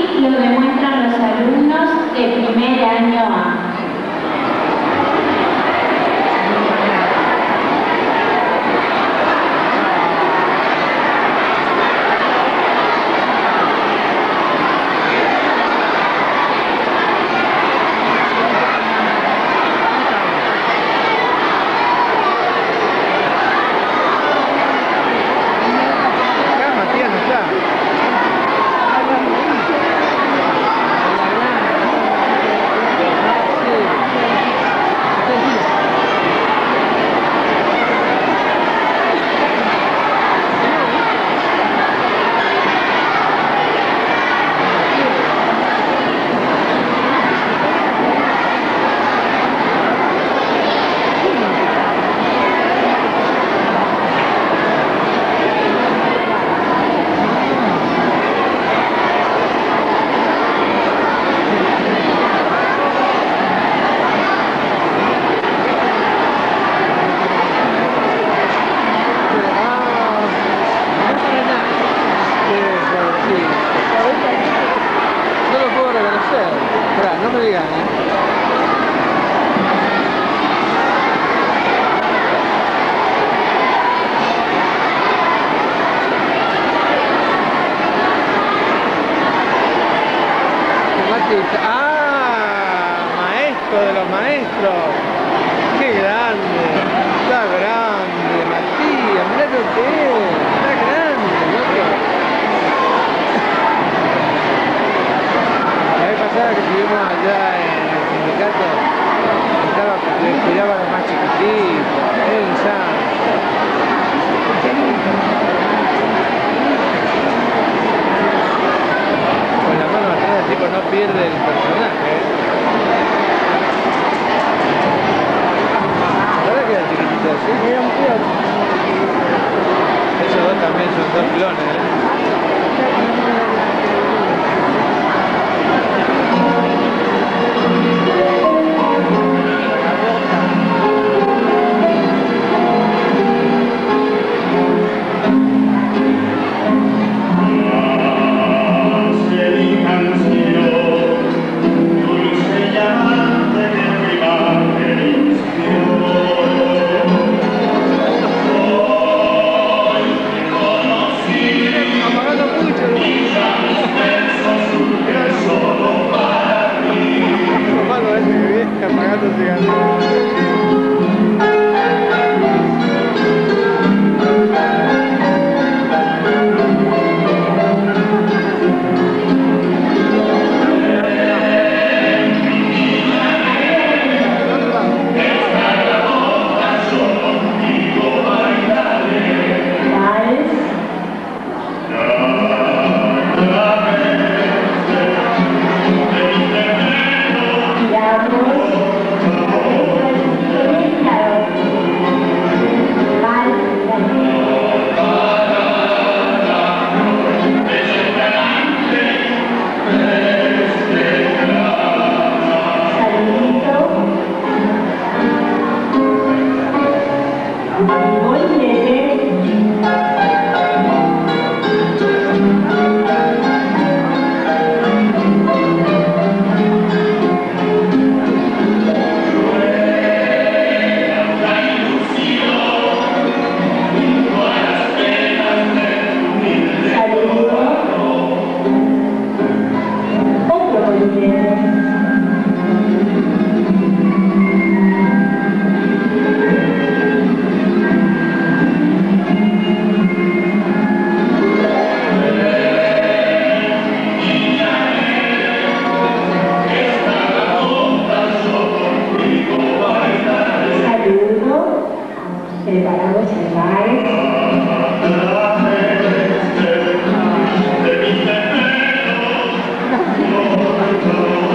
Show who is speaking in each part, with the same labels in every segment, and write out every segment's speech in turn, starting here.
Speaker 1: así lo demuestran los alumnos de primer año A.
Speaker 2: No me digan, ¡ah! Maestro de los maestros. ¡Qué grande! Está grande, Matías. Mirá lo que es. Está grande, loco. La vez pasada que estuvimos allá en el sindicato, cuidaba a los más chiquititos. Es un santo. Con la mano atrás el tipo no pierde el personaje. La verdad que era chiquitito así. Era un clon. Esos dos también son dos clones, apagando cigarrillos.
Speaker 1: Preparados el baile.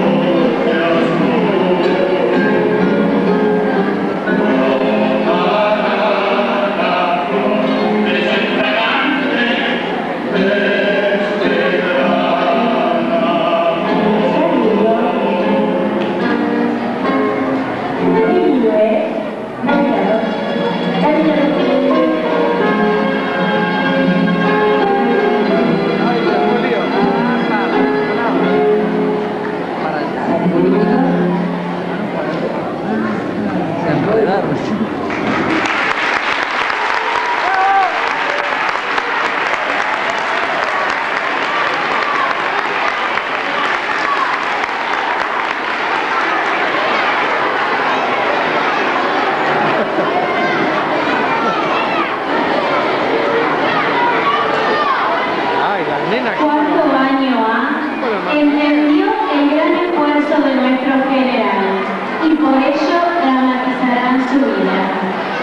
Speaker 1: por ello dramatizarán su vida.